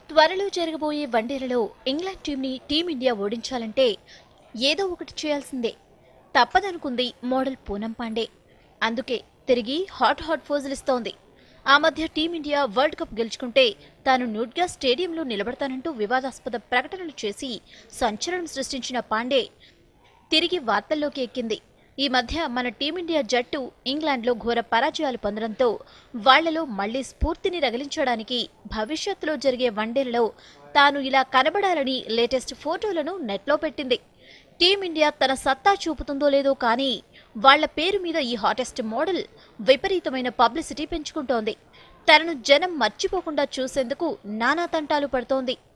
త్వరలో జరగబోయే వన్డేలలో England team India ఓడించాలంటే ఏదో ఒకటి చేయాల్సిందే తప్పదనుకుంది మోడల్ పూనం పాండే. అందుకే తిరిగి హాట్ ఫోజులిస్తోంది. ఆ మధ్య టీమిండియా వరల్డ్ కప్ గెలుచుకుంటే తాను న్యూట్గా స్టేడియంలో నిలబడతానంటూ వివాదాస్పద ప్రకటనలు చేసి సంచలనం సృష్టించిన పాండే తిరిగి వార్తల్లోకి ఎక్కింది. ఈ మధ్య మన టీమిండియా జట్టు ఇంగ్లాండ్లో ఘోర పరాజయాలు పొందడంతో వాళ్లలో మళ్లీ స్ఫూర్తిని రగిలించడానికి భవిష్యత్తులో జరిగే వన్డేలలో తాను ఇలా కనబడాలని లేటెస్ట్ ఫోటోలను నెట్లో పెట్టింది. టీమిండియా తన సత్తా చూపుతుందో లేదో కానీ వాళ్ల పేరు మీద ఈ హాటెస్ట్ మోడల్ విపరీతమైన పబ్లిసిటీ పెంచుకుంటోంది. తనను జనం మర్చిపోకుండా చూసేందుకు నానా తంటాలు పడుతోంది.